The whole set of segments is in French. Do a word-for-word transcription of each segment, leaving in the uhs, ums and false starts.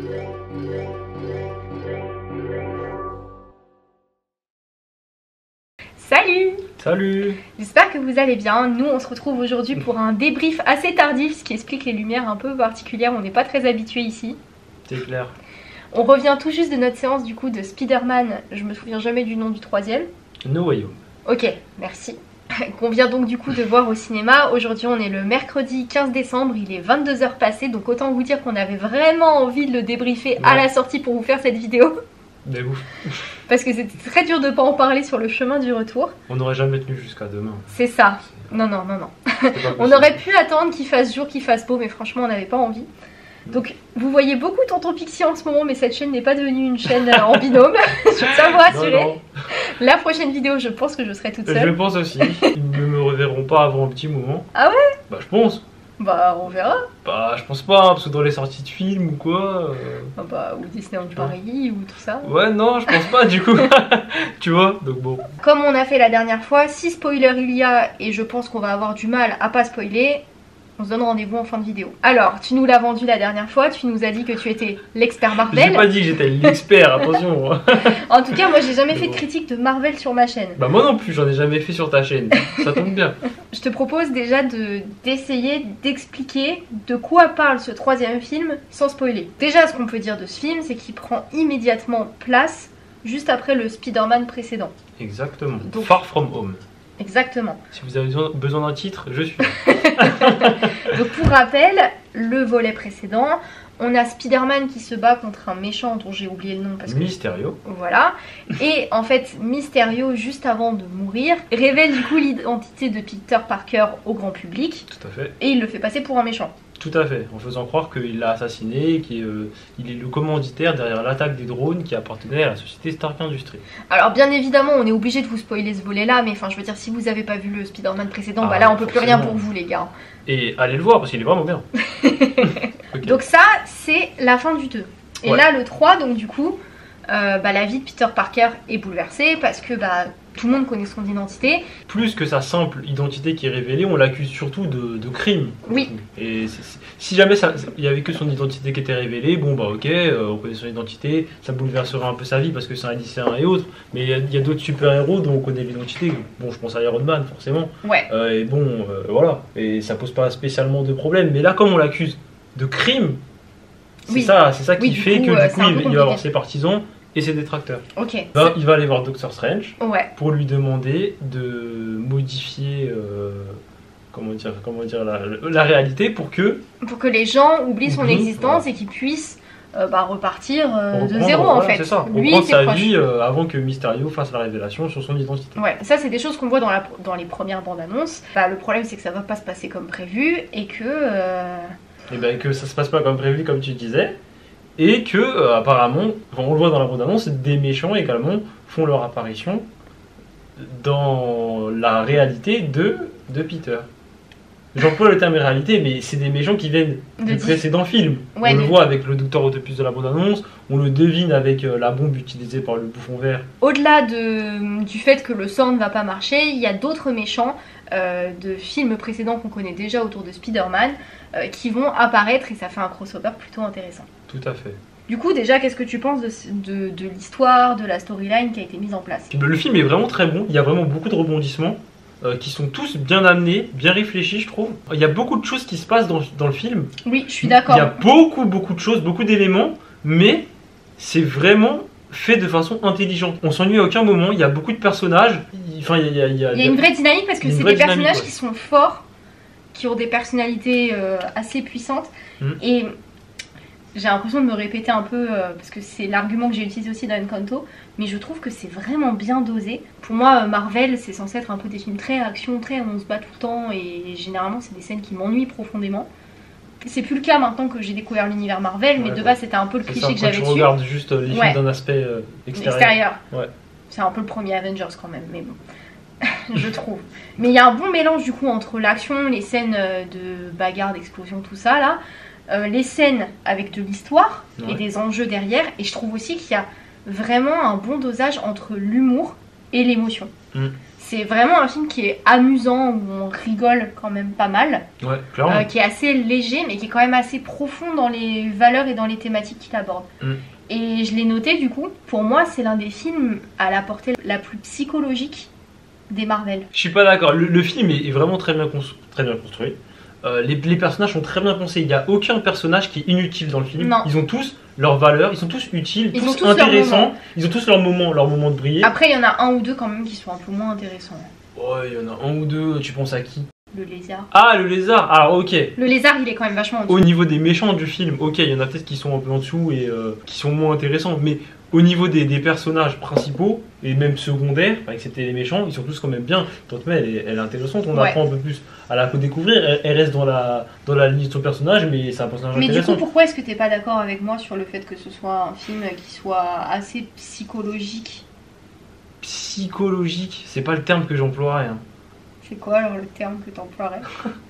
Salut! Salut! J'espère que vous allez bien. Nous on se retrouve aujourd'hui pour un débrief assez tardif, ce qui explique les lumières un peu particulières, on n'est pas très habitué ici. C'est clair. On revient tout juste de notre séance du coup de Spider-Man, je me souviens jamais du nom du troisième. No Way Home. Ok, merci. Qu'on vient donc du coup de voir au cinéma. Aujourd'hui on est le mercredi quinze décembre, il est vingt-deux heures passées, donc autant vous dire qu'on avait vraiment envie de le débriefer ouais. à la sortie pour vous faire cette vidéo. Mais ouf. Parce que c'était très dur de pas en parler sur le chemin du retour. On n'aurait jamais tenu jusqu'à demain. C'est ça. Non, non, non, non. On aurait pu attendre qu'il fasse jour, qu'il fasse beau, mais franchement on n'avait pas envie. Donc vous voyez beaucoup Tonton Pixie en ce moment, mais cette chaîne n'est pas devenue une chaîne en binôme. Je tiens à vous rassurer. Non, non. La prochaine vidéo, je pense que je serai toute seule. Je pense aussi. Ils ne me reverront pas avant un petit moment. Ah ouais? Bah je pense. Bah on verra. Bah je pense pas, hein, parce que dans les sorties de films ou quoi. Euh... Ah bah ou Disney en Paris ou tout ça. Ouais non, je pense pas du coup. Tu vois, donc bon. Comme on a fait la dernière fois, si spoiler il y a, et je pense qu'on va avoir du mal à pas spoiler, on se donne rendez-vous en fin de vidéo. Alors, tu nous l'as vendu la dernière fois, tu nous as dit que tu étais l'expert Marvel. J'ai pas dit que j'étais l'expert, attention. En tout cas, moi j'ai jamais fait de critique de Marvel sur ma chaîne. Bah moi non plus, j'en ai jamais fait sur ta chaîne. Ça tombe bien. Je te propose déjà de d'essayer d'expliquer de quoi parle ce troisième film sans spoiler. Déjà, ce qu'on peut dire de ce film, c'est qu'il prend immédiatement place juste après le Spider-Man précédent. Exactement. Donc, Far From Home. Exactement. Si vous avez besoin d'un titre, je suis là. Donc pour rappel, le volet précédent, on a Spider-Man qui se bat contre un méchant dont j'ai oublié le nom parce que... Mysterio. Voilà. Et en fait, Mysterio, juste avant de mourir, révèle du coup l'identité de Peter Parker au grand public. Tout à fait. Et il le fait passer pour un méchant. Tout à fait, en faisant croire qu'il l'a assassiné, qu'il euh, est le commanditaire derrière l'attaque des drones qui appartenait à la société Stark Industries. Alors bien évidemment, on est obligé de vous spoiler ce volet-là, mais enfin je veux dire, si vous n'avez pas vu le Spider-Man précédent, ah, bah là on peut plus rien pour vous les gars. Et allez le voir parce qu'il est vraiment bien. Okay. Donc ça, c'est la fin du deux. Et ouais. Là le trois, donc du coup, euh, bah, la vie de Peter Parker est bouleversée parce que bah, tout le monde connaît son identité. Plus que sa simple identité qui est révélée, on l'accuse surtout de, de crime. Oui. Et c est, c est, si jamais il n'y avait que son identité qui était révélée, bon bah ok, euh, on connaît son identité, ça bouleverserait un peu sa vie parce que c'est un lycéen et autres. Mais il y a, a d'autres super-héros dont on connaît l'identité. Bon, je pense à Iron Man forcément. Ouais. Euh, et bon, euh, voilà. Et ça pose pas spécialement de problème. Mais là, comme on l'accuse de crime, c'est oui. ça, c'est ça qui oui, fait coup, que euh, du coup il, il va avoir ses partisans et ses détracteurs. Ok. Ben, il va aller voir Doctor Strange ouais. pour lui demander de modifier euh, comment dire, comment dire la, la réalité pour que pour que les gens oublient son existence voilà. Et qu'ils puissent euh, bah, repartir euh, de zéro voilà, en fait. C'est ça. Lui, reprendre sa vie euh, avant que Mysterio fasse la révélation sur son identité. Ouais. Ça c'est des choses qu'on voit dans, la, dans les premières bandes annonces. Bah, le problème c'est que ça va pas se passer comme prévu et que euh... et ben que ça se passe pas comme prévu comme tu disais. Et que, euh, apparemment, enfin, on le voit dans la bande-annonce, des méchants également font leur apparition dans la réalité de, de Peter. J'emploie le terme réalité, mais c'est des méchants qui viennent de du précédent film. Ouais, on de... le voit avec le Docteur Octopus de la bande-annonce, on le devine avec euh, la bombe utilisée par le bouffon vert. Au-delà de, du fait que le sort ne va pas marcher, il y a d'autres méchants euh, de films précédents qu'on connaît déjà autour de Spider-Man euh, qui vont apparaître et ça fait un crossover plutôt intéressant. Tout à fait. Du coup, déjà, qu'est-ce que tu penses de, de, de l'histoire, de la storyline qui a été mise en place? Le film est vraiment très bon, il y a vraiment beaucoup de rebondissements. Euh, qui sont tous bien amenés, bien réfléchis je trouve. Il y a beaucoup de choses qui se passent dans, dans le film. Oui, je suis d'accord. Il y a beaucoup beaucoup de choses, beaucoup d'éléments, mais c'est vraiment fait de façon intelligente. On s'ennuie à aucun moment, il y a beaucoup de personnages. Enfin, il y a, il y a, il y a une vraie dynamique parce que c'est des personnages ouais. qui sont forts, qui ont des personnalités euh, assez puissantes. Mmh. Et j'ai l'impression de me répéter un peu, euh, parce que c'est l'argument que j'ai utilisé aussi dans Encanto, mais je trouve que c'est vraiment bien dosé. Pour moi, Marvel, c'est censé être un peu des films très action, très on se bat tout le temps, et généralement, c'est des scènes qui m'ennuient profondément. C'est plus le cas maintenant que j'ai découvert l'univers Marvel, mais ouais, de base, c'était un peu le cliché ça, que j'avais dessus. Tu regardes juste les films ouais. d'un aspect euh, extérieur. extérieur. Ouais. C'est un peu le premier Avengers quand même, mais bon. Je trouve. Mais il y a un bon mélange du coup entre l'action, les scènes de bagarre, d'explosion, tout ça là. Euh, les scènes avec de l'histoire ouais. et des enjeux derrière, et je trouve aussi qu'il y a vraiment un bon dosage entre l'humour et l'émotion. Mmh. C'est vraiment un film qui est amusant, où on rigole quand même pas mal. Ouais, clairement. Euh, qui est assez léger, mais qui est quand même assez profond dans les valeurs et dans les thématiques qu'il aborde. Mm. Et je l'ai noté du coup, pour moi c'est l'un des films à la portée la plus psychologique des Marvel. Je suis pas d'accord, le, le film est, est vraiment très bien, constru très bien construit. Euh, les, les personnages sont très bien pensés, il n'y a aucun personnage qui est inutile dans le film. Non. Ils ont tous leurs valeurs, ils sont tous utiles, ils tous, tous intéressants, ils ont tous leur moment, leur moment de briller. Après il y en a un ou deux quand même qui sont un peu moins intéressants. Ouais, il y en a un ou deux, tu penses à qui? Le lézard. Ah, le lézard. Alors, ok. Le lézard, il est quand même vachement en dessous. Au niveau des méchants du film, ok, il y en a peut-être qui sont un peu en dessous et euh, qui sont moins intéressants. Mais au niveau des, des personnages principaux et même secondaires, excepté les méchants, ils sont tous quand même bien. Tante May, elle est, elle est intéressante. On ouais. apprend un peu plus à la découvrir. Elle, elle reste dans la, dans la ligne de son personnage, mais c'est un personnage mais intéressant. Mais du coup, pourquoi est-ce que t'es pas d'accord avec moi sur le fait que ce soit un film qui soit assez psychologique? Psychologique, c'est pas le terme que j'emploierais. Hein. C'est quoi alors le terme que t'emploierais?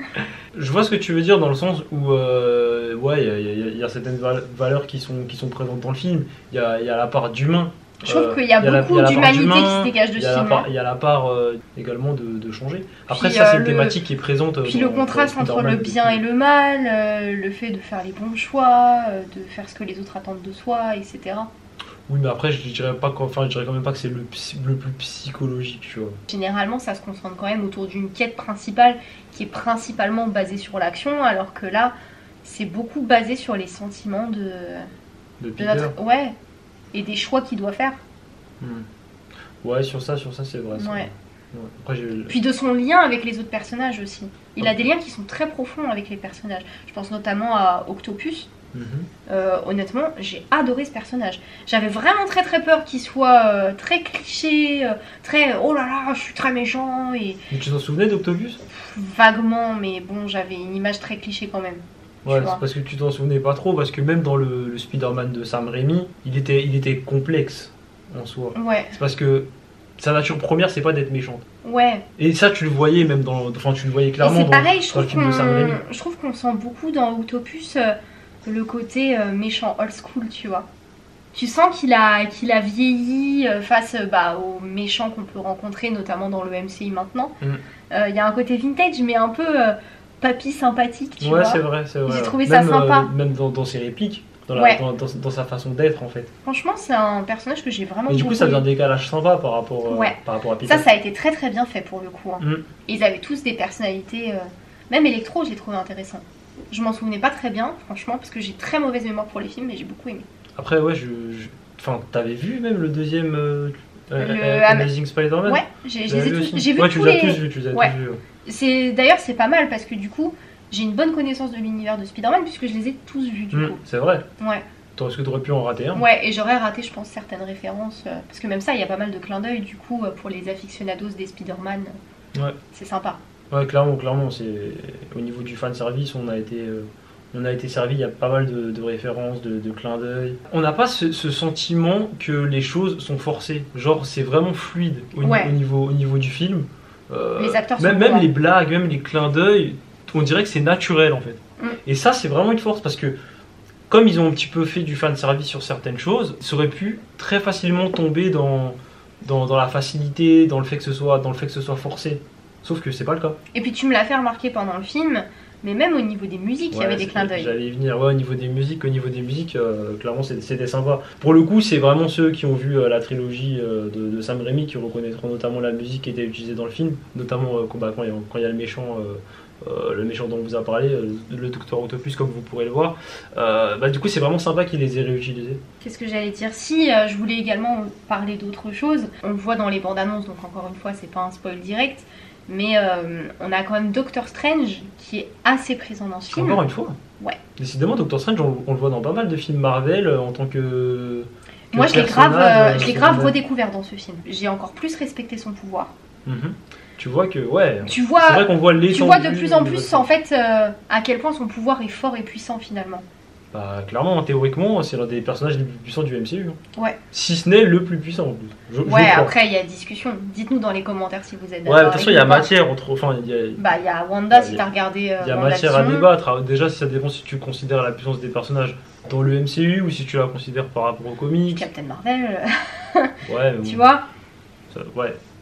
Je vois ce que tu veux dire dans le sens où euh, ouais, il y, y, y a certaines valeurs qui sont, qui sont présentes dans le film. Il y a, y a la part d'humain. Je trouve euh, qu'il y a beaucoup d'humanité qui se dégage de ce film. Il y a la part euh, également de, de changer. Après, puis, ça, c'est euh, une thématique qui est présente. Puis dans, le contraste entre le bien et le mal, euh, le fait de faire les bons choix, euh, de faire ce que les autres attendent de soi, et cetera. Oui, mais après, je dirais pas, enfin, je dirais quand même pas que c'est le, le plus psychologique, tu vois. Généralement, ça se concentre quand même autour d'une quête principale qui est principalement basée sur l'action, alors que là, c'est beaucoup basé sur les sentiments de, de, de notre, ouais, et des choix qu'il doit faire. Hmm. Ouais, sur ça, sur ça, c'est vrai. Ouais. vrai. Ouais. Après, puis de son lien avec les autres personnages aussi. Il a des liens qui sont très profonds avec les personnages. Je pense notamment à Octopus. Mmh. Euh, honnêtement, j'ai adoré ce personnage. J'avais vraiment très très peur qu'il soit euh, très cliché, euh, très oh là là, je suis très méchant. Et... Mais tu t'en souvenais d'Octopus? Vaguement, mais bon, j'avais une image très cliché quand même. Ouais, c'est parce que tu t'en souvenais pas trop, parce que même dans le, le Spider-Man de Sam Raimi, il était, il était complexe en soi. Ouais. C'est parce que sa nature première, c'est pas d'être méchante. Ouais. Et ça, tu le voyais même dans, enfin, tu le voyais clairement dans, pareil, dans le film de Sam Raimi. Je trouve qu'on sent beaucoup dans Octopus. Euh, le côté euh, méchant old school, tu vois. Tu sens qu'il a, qu'il a vieilli euh, face euh, bah, aux méchants qu'on peut rencontrer, notamment dans le M C U maintenant. Il mm. euh, y a un côté vintage, mais un peu euh, papy sympathique, tu ouais, vois. Ouais, c'est vrai, c'est vrai. J'ai trouvé même, ça sympa. Euh, même dans, dans ses répliques, dans, la, ouais. dans, dans, dans sa façon d'être, en fait. Franchement, c'est un personnage que j'ai vraiment... Et du coup, ça devient un décalage sympa par rapport, euh, ouais. par rapport à Peter. Ça, ça a été très très bien fait pour le coup. Hein. Mm. Ils avaient tous des personnalités... Euh... Même Electro, je l'ai trouvé intéressant. Je m'en souvenais pas très bien, franchement, parce que j'ai très mauvaise mémoire pour les films, mais j'ai beaucoup aimé. Après, ouais, je... je... Enfin, t'avais vu même le deuxième euh, le euh, Amazing Spider-Man? Ouais, j'ai vu ouais, tous tu les... tous vu, tu les as ouais. tous vus. Ouais. D'ailleurs, c'est pas mal, parce que du coup, j'ai une bonne connaissance de l'univers de Spider-Man, puisque je les ai tous vus, du mmh, coup. C'est vrai? Ouais. Est-ce que t'aurais pu en rater un? Ouais, et j'aurais raté, je pense, certaines références, euh, parce que même ça, il y a pas mal de clins d'œil, du coup, euh, pour les aficionados des Spider-Man. Ouais. C'est sympa. Ouais, clairement, clairement, c'est au niveau du fan service, on a été, euh, on a été servi. Il y a pas mal de, de références, de, de clins d'œil. On n'a pas ce, ce sentiment que les choses sont forcées. Genre, c'est vraiment fluide au, ouais. au niveau, au niveau du film. Euh, les acteurs même, sont même les blagues, même les clins d'œil, on dirait que c'est naturel en fait. Mm. Et ça, c'est vraiment une force parce que comme ils ont un petit peu fait du fan service sur certaines choses, ça aurait pu très facilement tomber dans, dans, dans la facilité, dans le fait que ce soit, dans le fait que ce soit forcé. Sauf que c'est pas le cas. Et puis tu me l'as fait remarquer pendant le film, mais même au niveau des musiques, il ouais, y avait des clins d'œil. J'allais y venir, ouais, au niveau des musiques, au niveau des musiques, euh, clairement c'était sympa. Pour le coup, c'est vraiment ceux qui ont vu euh, la trilogie euh, de, de Sam Raimi qui reconnaîtront notamment la musique qui était utilisée dans le film, notamment euh, quand, bah, quand, il y a, quand il y a le méchant, euh, euh, le méchant dont on vous a parlé, euh, le Docteur Octopus, comme vous pourrez le voir. Euh, bah, du coup, c'est vraiment sympa qu'il les ait réutilisés. Qu'est-ce que j'allais dire? Si, euh, je voulais également parler d'autre chose. On le voit dans les bandes annonces, donc encore une fois, c'est pas un spoil direct. Mais euh, on a quand même Doctor Strange qui est assez présent dans ce film. Encore une fois? Ouais. Décidément, Doctor Strange, on, on le voit dans pas mal de films Marvel euh, en tant que. que Moi, je l'ai grave, euh, je l'ai grave redécouvert dans ce film. J'ai encore plus respecté son pouvoir. Mm-hmm. Tu vois que, ouais. Tu vois, c'est vrai qu'on voit les. Tu vois de plus en plus, en fait, euh, à quel point son pouvoir est fort et puissant finalement. Bah, clairement, théoriquement, c'est l'un des personnages les plus puissants du M C U. Ouais. Si ce n'est le plus puissant en plus. Je, ouais, je après, il y a discussion. Dites-nous dans les commentaires si vous êtes d'accord. Ouais, de toute façon, il y a matière entre. Enfin, il y a. Bah, il y a Wanda, si t'as regardé. Il euh, y a matière à débattre. Déjà, si ça dépend si tu considères la puissance des personnages dans le M C U ou si tu la considères par rapport aux comics. Captain Marvel. ouais, mais tu vois ça, ouais.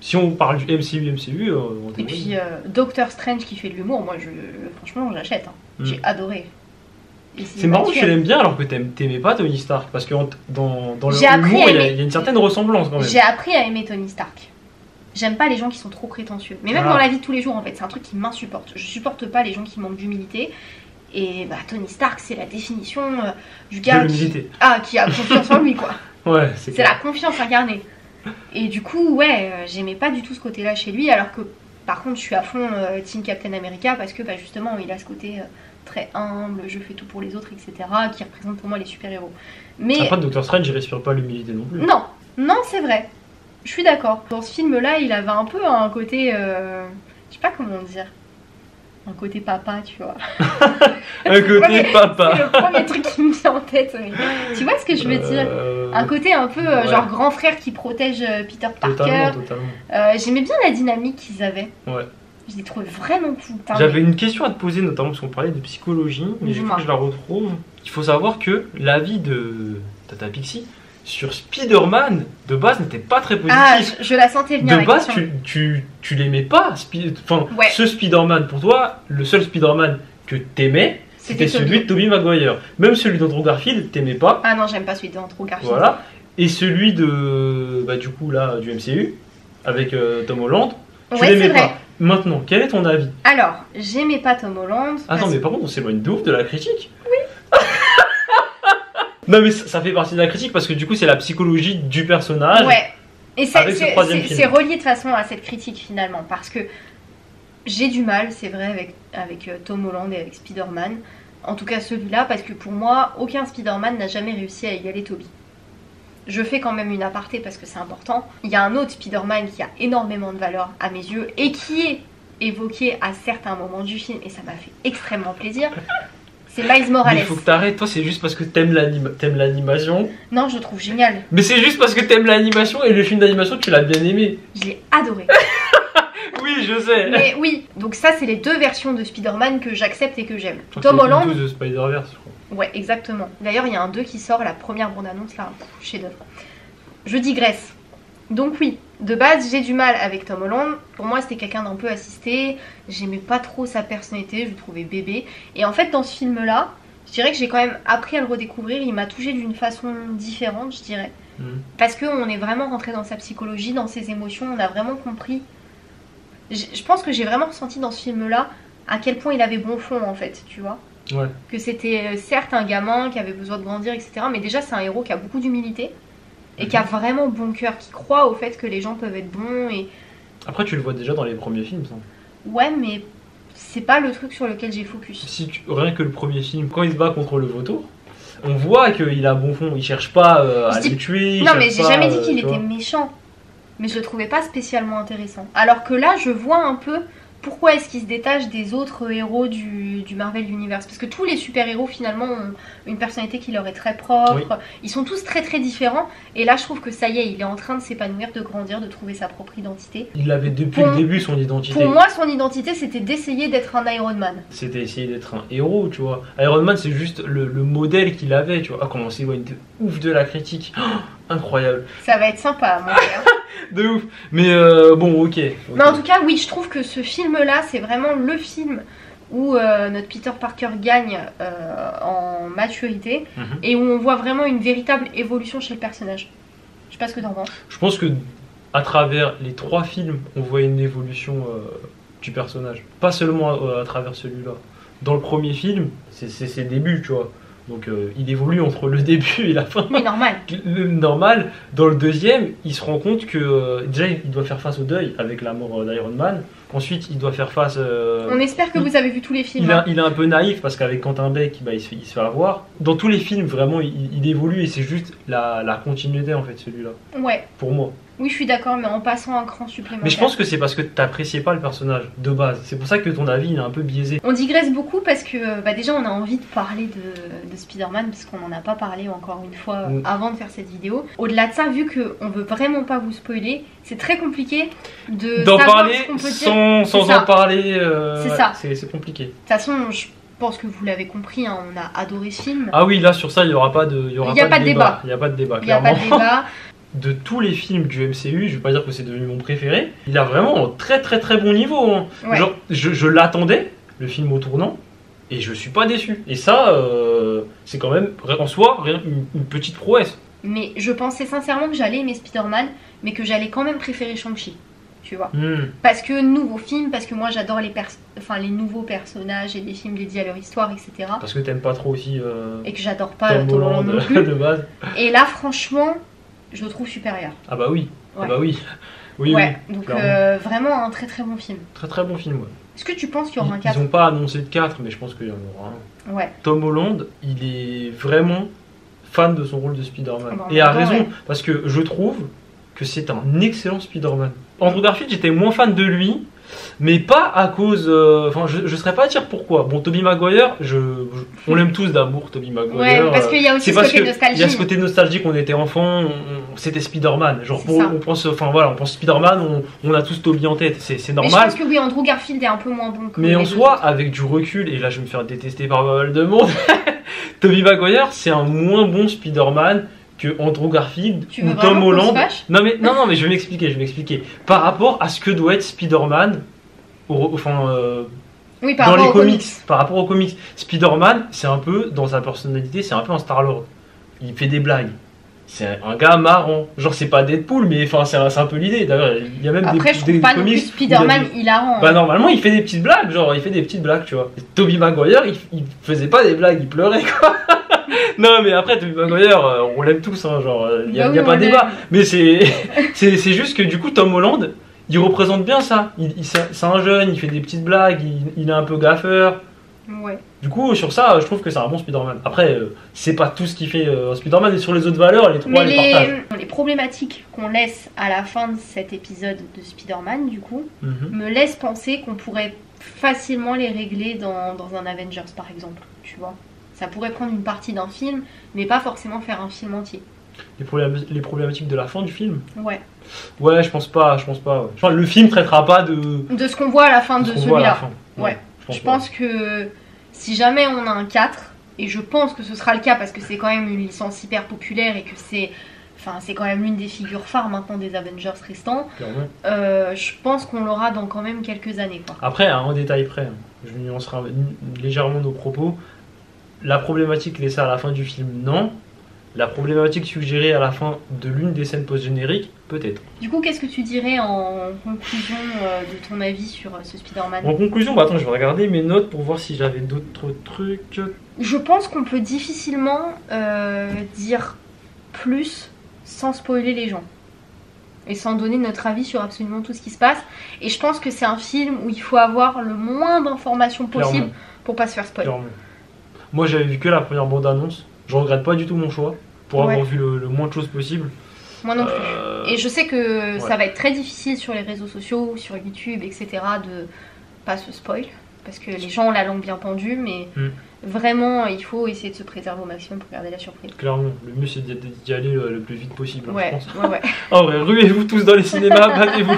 Si on parle du M C U, M C U, euh, et puis euh, Doctor Strange qui fait de l'humour, moi je, franchement j'achète, hein. mm. J'ai adoré. C'est marrant que tu l'aimes bien alors que t'aimais pas Tony Stark, parce que dans, dans le humour il y, y a une certaine ressemblance quand même. J'ai appris à aimer Tony Stark. J'aime pas les gens qui sont trop prétentieux, mais même ah. dans la vie de tous les jours en fait, c'est un truc qui m'insupporte. Je supporte pas les gens qui manquent d'humilité. Et bah Tony Stark c'est la définition euh, du gars qui, ah, qui a confiance en lui quoi. Ouais, c'est la confiance incarnée. Et du coup, ouais, euh, j'aimais pas du tout ce côté-là chez lui, alors que par contre, je suis à fond euh, Team Captain America parce que bah, justement, il a ce côté euh, très humble, je fais tout pour les autres, et cetera, qui représente pour moi les super-héros. Mais après, Doctor Strange, il respire pas l'humilité non plus. Non, non, c'est vrai. Je suis d'accord. Dans ce film-là, il avait un peu un côté, euh, je sais pas comment dire. Un côté papa, tu vois. Un côté papa. C'est le premier truc qui me vient en tête. Mais... Tu vois ce que je veux dire euh... Un côté un peu euh, ouais. genre grand frère qui protège euh, Peter Parker. Totalement, totalement. Euh, J'aimais bien la dynamique qu'ils avaient. Ouais. Je les trouvais vraiment cool. J'avais une question à te poser, notamment parce qu'on parlait de psychologie, mais il faut que je la retrouve. Il faut savoir que l'avis de Tata Pixie sur Spider-Man, de base, n'était pas très positif. Ah, je, je la sentais venir. De base, tu, tu, tu l'aimais pas. Spi enfin, ouais. Ce Spider-Man, pour toi, le seul Spider-Man que t'aimais, c'était celui de Tobey Maguire. Même celui d'Andrew Garfield, t'aimais pas. Ah non, j'aime pas celui d'Andrew Garfield. Voilà. Et celui de, bah, du coup, là, du M C U, avec euh, Tom Holland, tu ouais, l'aimais pas. Maintenant, quel est ton avis? Alors, j'aimais pas Tom Holland. Attends, mais par contre, on s'éloigne de ouf de la critique. Oui. Non, mais ça fait partie de la critique parce que du coup, c'est la psychologie du personnage. Ouais. Et c'est relié de façon à cette critique finalement. Parce que j'ai du mal, c'est vrai, avec, avec euh, Tom Holland et avec Spider-Man. En tout cas, celui-là, parce que pour moi, aucun Spider-Man n'a jamais réussi à égaler Tobey. Je fais quand même une aparté parce que c'est important. Il y a un autre Spider-Man qui a énormément de valeur à mes yeux et qui est évoqué à certains moments du film. Et ça m'a fait extrêmement plaisir. C'est Miles Morales. Mais il faut que t'arrêtes, toi c'est juste parce que t'aimes l'animation. Non, je le trouve génial. Mais c'est juste parce que t'aimes l'animation et le film d'animation tu l'as bien aimé. Je l'ai adoré. Oui, je sais. Mais oui, donc ça c'est les deux versions de Spider-Man que j'accepte et que j'aime. Tom Holland. de Spider-Verse, je crois. Ouais, exactement. D'ailleurs, il y a un deux qui sort, la première bande-annonce là, chef-d'œuvre. Je digresse. Donc oui, de base, j'ai du mal avec Tom Holland. Pour moi, c'était quelqu'un d'un peu assisté. J'aimais pas trop sa personnalité, je le trouvais bébé. Et en fait, dans ce film-là, je dirais que j'ai quand même appris à le redécouvrir. Il m'a touchée d'une façon différente, je dirais. Mmh. Parce qu'on est vraiment rentré dans sa psychologie, dans ses émotions. On a vraiment compris. Je pense que j'ai vraiment ressenti dans ce film-là à quel point il avait bon fond, en fait, tu vois. Ouais. Que c'était certes un gamin qui avait besoin de grandir, et cetera. Mais déjà, c'est un héros qui a beaucoup d'humilité. Et qui a vraiment bon cœur, qui croit au fait que les gens peuvent être bons et... Après tu le vois déjà dans les premiers films ça. Ouais mais c'est pas le truc sur lequel j'ai focus. Si tu... Rien que le premier film, quand il se bat contre le vautour, on voit qu'il a bon fond, il cherche pas euh, à dis... le tuer. Non mais j'ai jamais dit qu'il euh, était méchant. Mais je le trouvais pas spécialement intéressant. Alors que là je vois un peu pourquoi est-ce qu'il se détache des autres héros du, du Marvel Universe. Parce que tous les super-héros finalement ont une personnalité qui leur est très propre. Oui. Ils sont tous très très différents. Et là je trouve que ça y est, il est en train de s'épanouir, de grandir, de trouver sa propre identité. Il avait depuis pour, le début son identité. Pour moi son identité c'était d'essayer d'être un Iron Man. C'était essayer d'être un héros, tu vois. Iron Man c'est juste le, le modèle qu'il avait, tu vois. Ah comment on s'éloigne de ouf de la critique. Oh, incroyable. Ça va être sympa mon gars. De ouf. Mais euh, bon, ok. okay. Mais en tout cas, oui, je trouve que ce film-là, c'est vraiment le film où euh, notre Peter Parker gagne euh, en maturité mm-hmm. et où on voit vraiment une véritable évolution chez le personnage. Je sais pas ce que t'en penses. Je pense que à travers les trois films, on voit une évolution euh, du personnage. Pas seulement à, à travers celui-là. Dans le premier film, c'est ses débuts, tu vois. Donc euh, il évolue entre le début et la fin. Mais normal. Le, normal. Dans le deuxième, il se rend compte que euh, déjà il doit faire face au deuil avec la mort euh, d'Iron Man. Ensuite, il doit faire face. Euh, On espère que il, vous avez vu tous les films. Il, hein. a, il est un peu naïf parce qu'avec Quentin Beck, bah, il, se fait, il se fait avoir. Dans tous les films, vraiment, il, il évolue et c'est juste la, la continuité en fait, celui-là. Ouais. Pour moi. Oui, je suis d'accord, mais en passant un cran supplémentaire. Mais je pense que c'est parce que t'appréciais pas le personnage de base. C'est pour ça que ton avis il est un peu biaisé. On digresse beaucoup parce que bah déjà on a envie de parler de, de Spider-Man parce qu'on n'en a pas parlé encore une fois mm. avant de faire cette vidéo. Au-delà de ça, vu qu'on veut vraiment pas vous spoiler, c'est très compliqué de d'en parler ce qu'on peut sans, dire. sans en parler. Euh, c'est ouais, ça. C'est compliqué. De toute façon, je pense que vous l'avez compris, hein, on a adoré ce film. Ah oui, là sur ça il y aura pas de, il y aura y a pas de débat. Il y a pas de débat. Il y a pas de débat. de tous les films du M C U, je vais pas dire que c'est devenu mon préféré, il a vraiment un très très très bon niveau. Hein. Ouais. Genre, je, je l'attendais, le film au tournant, et je suis pas déçu. Et ça, euh, c'est quand même en soi une, une petite prouesse. Mais je pensais sincèrement que j'allais aimer Spider-Man, mais que j'allais quand même préférer Shang-Chi. Tu vois. Mm. Parce que nouveau film, parce que moi j'adore les, pers enfin, les nouveaux personnages et les films dédiés à leur histoire, et cetera. Parce que t'aimes pas trop aussi. Euh, et que j'adore pas Tom Holland non plus. De base. Et là, franchement, je le trouve supérieur. Ah bah oui. Ouais. Ah bah oui. Oui, ouais. Oui. Donc euh, vraiment un très très bon film. Très très bon film, ouais. Est-ce que tu penses qu'il y aura un quatre? Ils ont pas annoncé de quatre, mais je pense qu'il y en aura un. Ouais. Tom Holland, il est vraiment fan de son rôle de Spider-Man. Ah bah, et a raison, ouais. Parce que je trouve que c'est un excellent Spider-Man. Andrew Garfield, j'étais moins fan de lui, mais pas à cause... Enfin, euh, je ne saurais pas dire pourquoi. Bon, Tobey Maguire, je, je, on l'aime tous d'amour, Tobey Maguire. Ouais, parce qu'il y a aussi ce côté nostalgique. Il y a ce côté nostalgique, on était enfant, c'était Spider-Man. Genre, pour, on pense, enfin voilà, on pense Spider-Man, on, on a tous Tobey en tête, c'est normal. Mais je pense que oui, Andrew Garfield est un peu moins bon que mais en soi, avec du recul, et là je vais me faire détester par pas mal de monde, Tobey Maguire, c'est un moins bon Spider-Man que Andrew Garfield tu ou Tom Holland. Non mais non non mais je vais m'expliquer, je vais m'expliquer. Par rapport à ce que doit être Spider-Man, enfin euh, oui, par dans les comics, comics, par rapport aux comics, Spider-Man, c'est un peu dans sa personnalité, c'est un peu un Star-Lord. Il fait des blagues. C'est un gars marrant. Genre c'est pas Deadpool, mais enfin c'est un, un peu l'idée. D'ailleurs il y a même après, des, je des, des pas comics. Spider-Man hilarant. Bah normalement il fait des petites blagues, genre il fait des petites blagues, tu vois. Tobey Maguire, il, il faisait pas des blagues, il pleurait quoi. Non mais après Tobey Maguire, euh, on l'aime tous, hein, genre il n'y a, bah oui, a pas de débat. Mais c'est c'est juste que du coup Tom Holland, il représente bien ça. Il, il, c'est un jeune, il fait des petites blagues, il, il est un peu gaffeur. Ouais. Du coup sur ça, je trouve que c'est un bon Spider-Man. Après, euh, c'est pas tout ce qui fait euh, Spider-Man, et sur les autres valeurs, les trois, mais les, les partage. Les problématiques qu'on laisse à la fin de cet épisode de Spider-Man, du coup, mm-hmm. me laissent penser qu'on pourrait facilement les régler dans, dans un Avengers par exemple, tu vois. Ça pourrait prendre une partie d'un film, mais pas forcément faire un film entier. Les, problém les problématiques de la fin du film? Ouais. Ouais, je pense pas, je pense pas. Ouais. Je pense que le film traitera pas de... De ce qu'on voit à la fin de, de celui-là. Ouais. ouais. Je pense, je pense que si jamais on a un quatre, et je pense que ce sera le cas parce que c'est quand même une licence hyper populaire et que c'est... Enfin, c'est quand même l'une des figures phares maintenant des Avengers restants. Euh, je pense qu'on l'aura dans quand même quelques années. Quoi. Après, en détail près, je nuancerai légèrement nos propos. La problématique laissée à la fin du film, non. La problématique suggérée à la fin de l'une des scènes post-génériques, peut-être. Du coup, qu'est-ce que tu dirais en conclusion euh, de ton avis sur euh, ce Spider-Man? En conclusion, bah attends, je vais regarder mes notes pour voir si j'avais d'autres trucs. Je pense qu'on peut difficilement euh, dire plus sans spoiler les gens. Et sans donner notre avis sur absolument tout ce qui se passe. Et je pense que c'est un film où il faut avoir le moins d'informations possible Clairement. Pour pas se faire spoiler. Clairement. Moi j'avais vu que la première bande-annonce, je regrette pas du tout mon choix, pour ouais. avoir vu le, le moins de choses possible. Moi non plus. Euh... Et je sais que ouais. ça va être très difficile sur les réseaux sociaux, sur YouTube, et cetera de pas se spoil, parce que les gens ont la langue bien pendue, mais mm. vraiment il faut essayer de se préserver au maximum pour garder la surprise. Clairement, le mieux c'est d'y aller le, le plus vite possible, ouais. hein, je pense. Ouais, ouais. En vrai, ruez-vous tous dans les cinémas, battez-vous.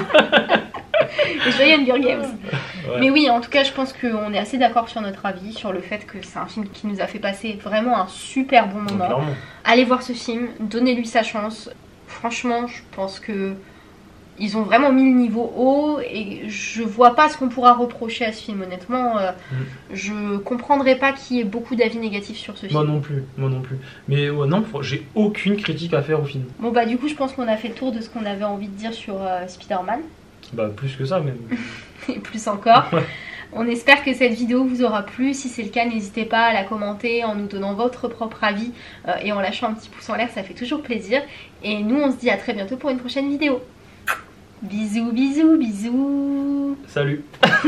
Et joyeux Hunger Games. Ouais. Mais oui, en tout cas, je pense qu'on est assez d'accord sur notre avis, sur le fait que c'est un film qui nous a fait passer vraiment un super bon moment. Clairement. Allez voir ce film, donnez-lui sa chance. Franchement, je pense que ils ont vraiment mis le niveau haut et je vois pas ce qu'on pourra reprocher à ce film. Honnêtement, euh, mm. je comprendrais pas qu'il y ait beaucoup d'avis négatifs sur ce film. Moi non plus, moi non plus. Mais ouais, non, j'ai aucune critique à faire au film. Bon bah du coup, je pense qu'on a fait le tour de ce qu'on avait envie de dire sur euh, Spider-Man. Bah plus que ça même. Et plus encore. Ouais. On espère que cette vidéo vous aura plu. Si c'est le cas, n'hésitez pas à la commenter en nous donnant votre propre avis euh, et en lâchant un petit pouce en l'air, ça fait toujours plaisir. Et nous, on se dit à très bientôt pour une prochaine vidéo. Bisous, bisous, bisous. Salut.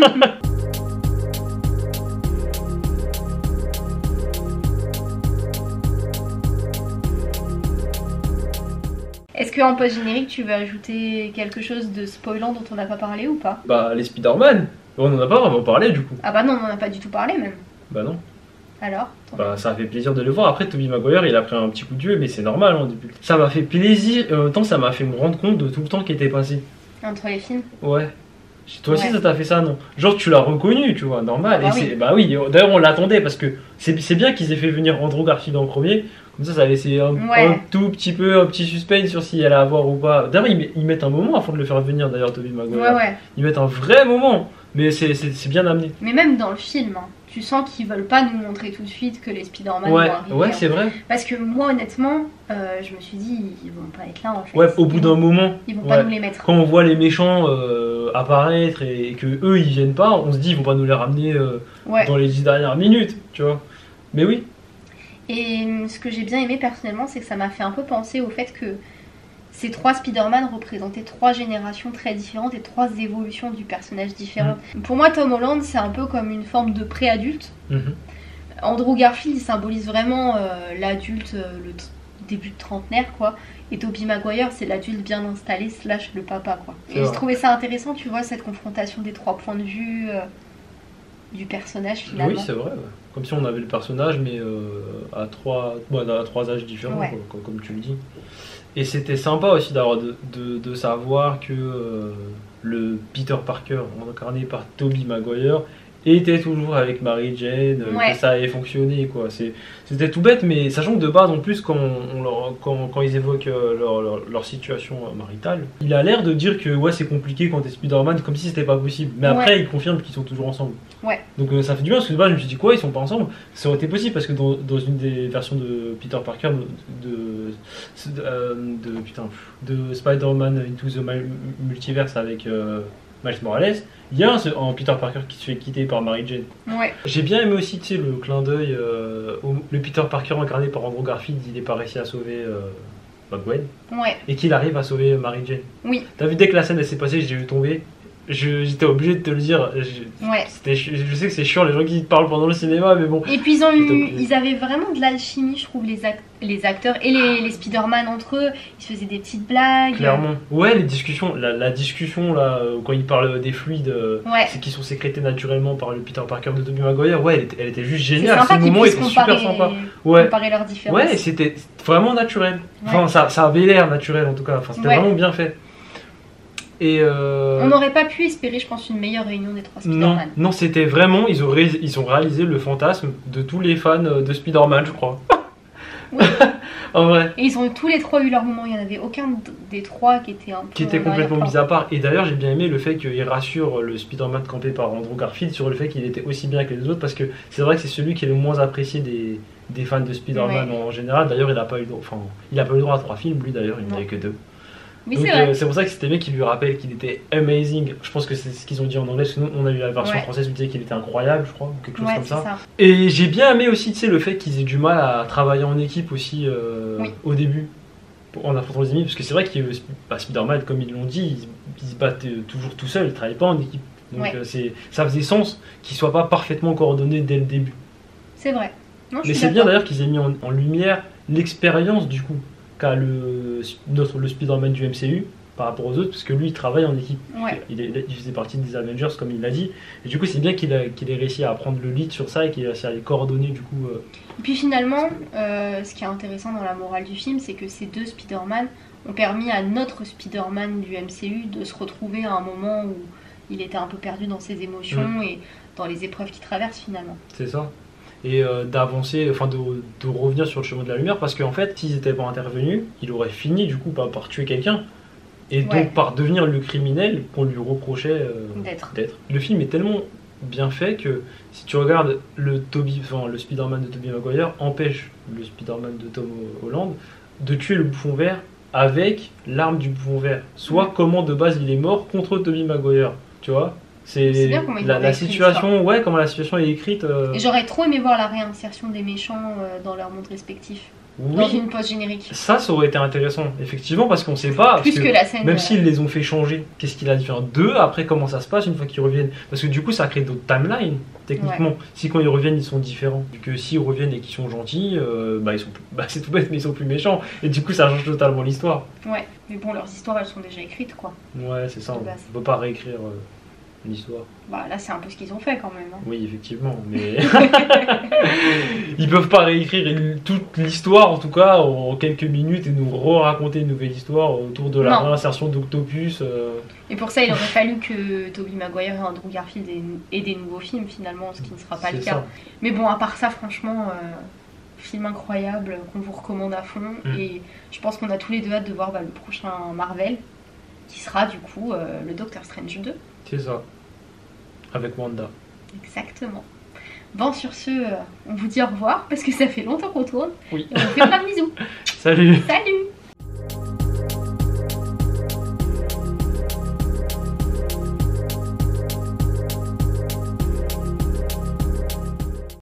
Est-ce qu'en post-générique, tu veux ajouter quelque chose de spoilant dont on n'a pas parlé ou pas? Bah, les Spider-Man, on n'en a pas vraiment parlé du coup. Ah bah non, on n'en a pas du tout parlé même. Bah non. Alors? Bah ça a fait plaisir de le voir. Après, Tobey Maguire, il a pris un petit coup de vieux, mais c'est normal. Hein, depuis... Ça m'a fait plaisir, et en même temps, ça m'a fait me rendre compte de tout le temps qui était passé. Entre les films? Ouais. Toi aussi, ouais. Ça t'a fait ça, non? Genre, tu l'as reconnu, tu vois, normal. Ah bah, et oui. Bah oui, d'ailleurs, on l'attendait parce que c'est bien qu'ils aient fait venir Andrew Garfield en premier. Comme ça, ça a laissé un, Ouais. un tout petit peu, un petit suspense sur s'il allait avoir ou pas. D'ailleurs, ils, met- ils mettent un moment avant de le faire venir, d'ailleurs, Tobey Maguire. Ouais, ouais. Ils mettent un vrai moment, mais c'est c'est- c'est bien amené. Mais même dans le film, hein, tu sens qu'ils veulent pas nous montrer tout de suite que les Spider-Man Ouais, vont arriver. ouais, hein. c'est vrai. Parce que moi, honnêtement, euh, je me suis dit, ils vont pas être là en fait. Ouais, au bout Ils d'un vont- moment, Ils vont ouais. pas nous les mettre. Quand on voit les méchants euh, apparaître et, et que eux ils viennent pas, on se dit ils vont pas nous les ramener euh, Ouais. dans les dix dernières minutes, tu vois. Mais oui, Et hum, ce que j'ai bien aimé personnellement, c'est que ça m'a fait un peu penser au fait que ces trois Spider-Man représentaient trois générations très différentes et trois évolutions du personnage différentes. Pour moi, Tom Holland, c'est un peu comme une forme de pré-adulte. Mhm. Andrew Garfield, il symbolise vraiment euh, l'adulte, euh, le t- début de trentenaire, quoi. Et Tobey Maguire, c'est l'adulte bien installé, slash le papa, quoi. C'est Et je vrai. trouvais ça intéressant, tu vois, cette confrontation des trois points de vue euh, du personnage, finalement. oui c'est vrai. Ouais. Comme si on avait le personnage, mais euh, à, trois, bon, à trois âges différents, Ouais. quoi, comme, comme tu le dis. Et c'était sympa aussi d'avoir de, de, de savoir que euh, le Peter Parker, incarné par Tobey Maguire, était toujours avec Mary Jane, euh, Ouais. que ça avait fonctionné, quoi. C'est- C'était tout bête, mais sachant que de base, en plus, quand, on leur- quand, quand ils évoquent euh, leur, leur, leur situation euh, maritale, il a l'air de dire que ouais, c'est compliqué quand t'es Spider-Man, comme si c'était pas possible. Mais après, Ouais. il confirme qu'ils sont toujours ensemble. Ouais. Donc euh, ça fait du bien, parce que de base, je me suis dit quoi, ils sont pas ensemble. Ça aurait été possible, parce que dans, dans une des versions de Peter Parker, de, de, de, euh, de- putain, de Spider-Man Into the Mul- Multiverse avec euh, Miles Morales, il y a un, un Peter Parker qui se fait quitter par Mary Jane. Ouais. J'ai bien aimé aussi, tu sais, le clin d'œil, euh, au- le Peter Parker incarné par Andrew Garfield, il n'est pas réussi à sauver euh, bah, Gwen, Ouais. et qu'il arrive à sauver Mary Jane. Oui. T'as vu, dès que la scène elle s'est passée, j'ai vu tomber, je- j'étais obligé de te le dire. Je, Ouais. c'était chi- je sais que c'est chiant les gens qui te parlent pendant le cinéma, mais bon. Et puis ils ont J'étais eu, obligé. ils avaient vraiment de l'alchimie, je trouve, les, ac- les acteurs et les, les Spider-Man entre eux. Ils se faisaient des petites blagues. Clairement. Ouais, les discussions, la, la discussion là, euh, quand ils parlent des fluides, euh, Ouais. c'est qui sont sécrétés naturellement par le Peter Parker de Tobey Maguire, ouais, elle était, elle était juste C'est géniale. sympa Ce qu'ils moment puissent était comparer, super sympa. Ouais. comparer leurs différences. Ouais, c'était vraiment naturel. Enfin, Ouais. ça, ça avait l'air naturel en tout cas. Enfin, c'était Ouais. vraiment bien fait. Et euh, On n'aurait pas pu espérer, je pense, une meilleure réunion des trois non, Spider-Man. non, c'était vraiment, ils ont, ré- ils ont réalisé le fantasme de tous les fans de Spider-Man, je crois. Oui. En vrai. Et ils ont tous les trois eu leur moment. Il n'y en avait aucun d- des trois qui était un peu. Qui était en complètement arrière-plan. mis à part. Et d'ailleurs, j'ai bien aimé le fait qu'il rassure le Spider-Man campé par Andrew Garfield sur le fait qu'il était aussi bien que les autres, parce que c'est vrai que c'est celui qui est le moins apprécié des, des fans de Spider-Man Ouais. en général. D'ailleurs, il n'a pas eu le droit, enfin, il a pas eu le droit à trois films, lui d'ailleurs, il n'en Non. avait que deux. Oui, Donc c'est vrai. euh, c'est pour ça que c'était bien qu'il lui rappelle qu'il était amazing. Je pense que c'est ce qu'ils ont dit en anglais, parce que nous on a eu la version Ouais. française où il disait qu'il était incroyable, je crois, ou quelque chose Ouais, comme c'est ça. ça. Et j'ai bien aimé aussi, tu sais, le fait qu'ils aient du mal à travailler en équipe aussi euh, Oui. au début, pour- en affrontant les ennemis, parce que c'est vrai que euh, Sp- bah, Spider-Man, comme ils l'ont dit, ils, ils se battent euh, toujours tout seuls, ils travaillent pas en équipe. Donc Ouais. euh, c'est, ça faisait sens qu'ils soient pas parfaitement coordonnés dès le début. C'est vrai. Non, je Mais suis c'est bien d'accord. d'ailleurs qu'ils aient mis en, en lumière l'expérience du coup qu'a le, notre, le Spider-Man du M C U par rapport aux autres, parce que lui il travaille en équipe. Ouais. Il, est- il faisait partie des Avengers comme il l'a dit. Et du coup c'est bien qu'il, a- qu'il ait réussi à prendre le lead sur ça et qu'il ait réussi à les coordonner du coup. euh. Et puis finalement, euh, ce qui est intéressant dans la morale du film, c'est que ces deux Spider-Man ont permis à notre Spider-Man du M C U de se retrouver à un moment où il était un peu perdu dans ses émotions Mm. et dans les épreuves qu'il traverse finalement. C'est ça. Et euh, d'avancer, enfin de, de revenir sur le chemin de la lumière, parce qu'en fait s'ils n'étaient pas intervenus, il aurait fini du coup par, par tuer quelqu'un. Et donc Ouais. par devenir le criminel qu'on lui reprochait euh, D'être. d'être. Le film est tellement bien fait que si tu regardes le, Toby, enfin, le Spider-Man de Tobey Maguire empêche le Spider-Man de Tom Holland de tuer le bouffon vert avec l'arme du bouffon vert. Soit Mhm. comment de base il est mort contre Tobey Maguire, tu vois. C'est C'est bien comment ils la, ont la écrit situation, ouais, comment la situation est écrite. euh, Et j'aurais trop aimé voir la réinsertion des méchants euh, dans leur monde respectif, dans oui, une post-générique. ça, ça aurait été intéressant, effectivement, parce qu'on sait pas. Plus parce que, la scène. Même euh, s'ils les ont fait changer, qu'est-ce qu'il a dû faire d'eux après, comment ça se passe une fois qu'ils reviennent? Parce que du coup, ça crée d'autres timelines, techniquement. Si quand ils reviennent, ils sont différents. Vu que s'ils reviennent et qu'ils sont gentils, euh, bah, ils sont plus- bah, c'est tout bête, mais ils sont plus méchants. Et du coup, ça change totalement l'histoire. Ouais, mais bon, leurs histoires elles sont déjà écrites quoi. Ouais, c'est ça. De On base. peut pas réécrire euh, l'histoire. Bah là, c'est un peu ce qu'ils ont fait quand même. hein. Oui, effectivement, mais ils peuvent pas réécrire une- toute l'histoire, en tout cas, en quelques minutes et nous re-raconter une nouvelle histoire autour de la Non. réinsertion d'Octopus. euh, Et pour ça, il aurait fallu que Tobey Maguire et Andrew Garfield aient, aient des nouveaux films finalement, ce qui ne sera pas le c'est cas. ça. Mais bon, à part ça, franchement, euh, film incroyable qu'on vous recommande à fond. Mm. Et je pense qu'on a tous les deux hâte de voir bah, le prochain Marvel, qui sera du coup euh, le Doctor Strange deux. C'est ça. Avec Wanda. Exactement. Bon, sur ce, euh, on vous dit au revoir parce que ça fait longtemps qu'on tourne. Oui. Et on vous fait plein de bisous. Salut. Salut.